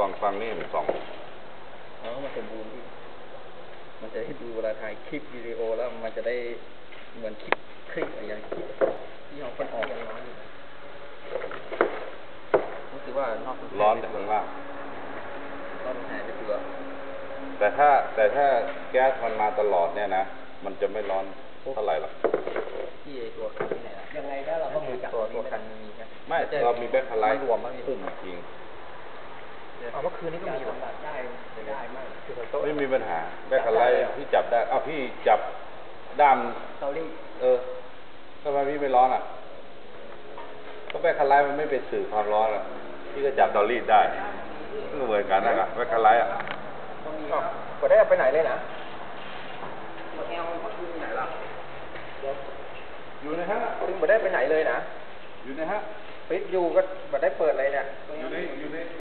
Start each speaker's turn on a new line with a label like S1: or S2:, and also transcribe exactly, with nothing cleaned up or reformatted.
S1: องฟังนี่มันสอง
S2: อ๋อมันสมบูรณ์ที่มันจะให้ดูเวลาถ่ายคลิปวิดีโอแล้วมันจะได้เหมือนคลิปคลิปอะไรอย่างที่ที่เราคนออกยังร้อนอยู่รู้สึกว่านอก
S1: ร้อนจากข้างล่าง
S2: ร้อนแหนไปเปลือก
S1: แต่ถ้าแต่ถ้าแก๊สมันมาตลอดเนี่ยนะมันจะไม่ร้อนเท่าไหร่หรอก
S2: ที่ตัวคันที่ไหนล่ะยังไงถ้าเราต้องมีตัวตัวคันมีครับ
S1: ไม่เรามีแบ็คไลท์
S2: รวมมั้ง
S1: ปุ่มจริง
S2: อ๋อเมื่อคืนนี้ก็มีหรอได้ได้มาก
S1: ไม่มีปัญหาแบ็คไลท์พี่จับได้อ้าวพี่จับด้าม
S2: เตารีด
S1: เออทำไมพี่ไม่ร้อนอ่ะก็แบ็คไลท์มันไม่ไปสื่อความร้อนอ่ะพี่ก็จับเตารีดได้ก็เหมือนกันนะครับแบ็คไลท์อ่ะ
S2: ก็ได้ไปไหนเลยนะ
S1: อยู่ในฮะ
S2: ซึ่งไม่ได้ไปไหนเลยนะ
S1: อยู่ในฮะ
S2: ปิดอยู่ก็ไม่ได้เปิดเลยเนี่ย
S1: อยู่ในอยู่ใน